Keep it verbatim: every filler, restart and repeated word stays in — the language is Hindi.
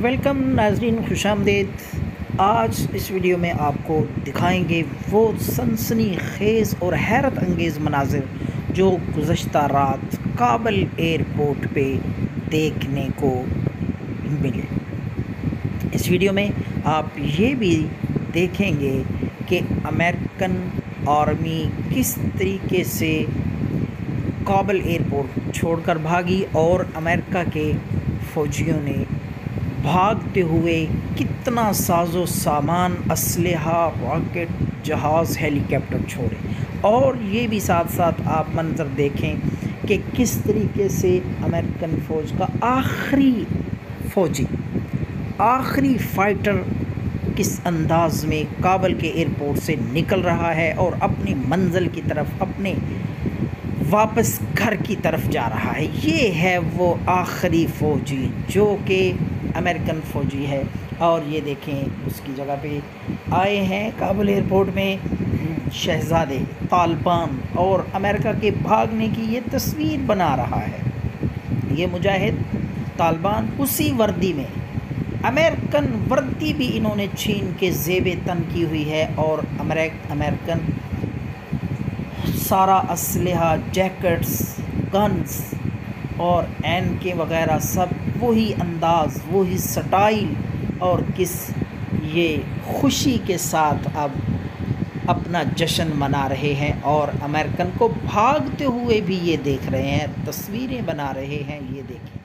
वेलकम नाजरीन, खुशामदीद। आज इस वीडियो में आपको दिखाएंगे वो सनसनीखेज़ और हैरत अंगेज़ मनाजिर जो गुज़श्ता रात काबुल एयरपोर्ट पे देखने को मिले। इस वीडियो में आप ये भी देखेंगे कि अमेरिकन आर्मी किस तरीके से काबुल एयरपोर्ट छोड़कर भागी और अमेरिका के फ़ौजियों ने भागते हुए कितना साजो सामान, असलहा, रॉकेट, जहाज़, हेलीकॉप्टर छोड़े। और ये भी साथ साथ आप मंज़र देखें कि किस तरीके से अमेरिकन फ़ौज का आखिरी फ़ौजी, आखिरी फ़ाइटर किस अंदाज़ में काबुल के एयरपोर्ट से निकल रहा है और अपनी मंजिल की तरफ, अपने वापस घर की तरफ जा रहा है। ये है वो आखिरी फ़ौजी जो कि अमेरिकन फ़ौजी है। और ये देखें, उसकी जगह पे आए हैं काबुल एयरपोर्ट में शहज़ादे तालिबान और अमेरिका के भागने की ये तस्वीर बना रहा है। ये मुजाहिद तालिबान उसी वर्दी में, अमेरिकन वर्दी भी इन्होंने छीन के ज़ेबे तन की हुई है और अमेरिकन सारा असलहा, जैकेट्स, गन्स और एन के वगैरह सब वही अंदाज़, वही स्टाइल और किस ये खुशी के साथ अब अपना जश्न मना रहे हैं और अमेरिकन को भागते हुए भी ये देख रहे हैं, तस्वीरें बना रहे हैं। ये देखें।